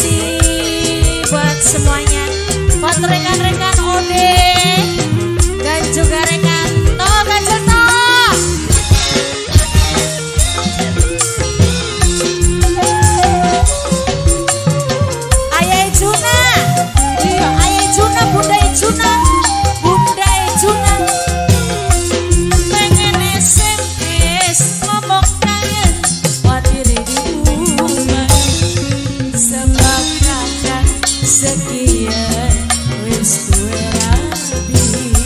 kasih buat semuanya, buat rekan-rekan Ode dan juga rekan Toga Joto. Ayah Juna, iya Ayah Juna, Bunda Juna, Bunda Juna. Pengen SMS ngomong kangen, watiri di rumah. Sebab kakak sekian wis duwe rabi.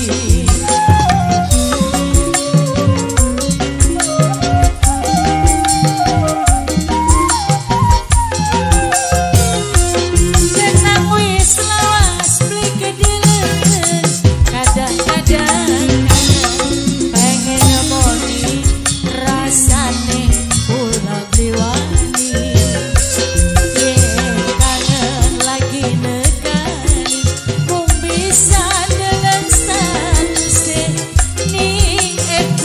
Jenang wis lawas beli kedilen, kadang-kadang pengen nyemoni rasane pula beli wani. Kangen lagi nekani, mung bisa dengan status ning FB.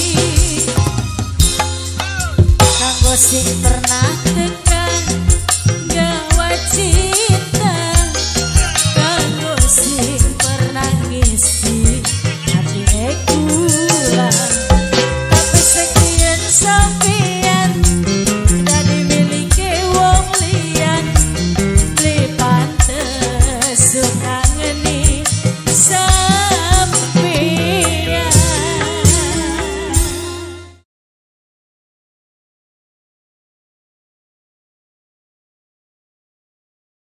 Kanggo sing pernah tekan gawa cinta, kanggo sing pernah ngisi hati kula. Tapi sekian sampeyan dadi milike wong liyan, beli pantes sukangeni.